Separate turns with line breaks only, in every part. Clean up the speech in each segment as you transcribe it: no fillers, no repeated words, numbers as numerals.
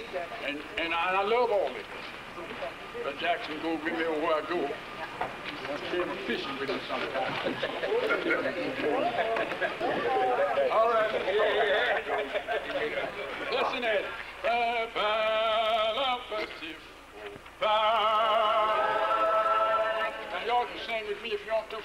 And I love all this. But Jackson goes with me where I go. I'm saying fishing with him sometimes. All right. Listen at it. Now y'all can sing with me if you want to.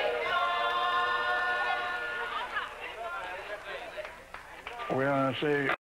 Well, I say